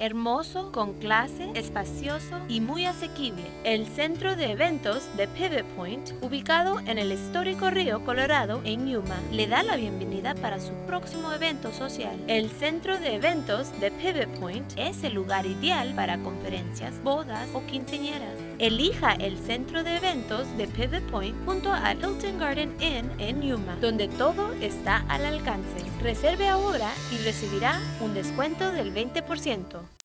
hermoso, con clase, espacioso y muy asequible. El centro de eventos de Pivot Point, ubicado en el histórico Río Colorado en Yuma, le da la bienvenida para su próximo evento social. El centro de eventos de Pivot Point es el lugar ideal para conferencias, bodas o quinceañeras. Elija el centro de eventos de Pivot Point junto al Hilton Garden Inn en Yuma, donde todo está al alcance. Reserve ahora y recibirá un descuento del 20%.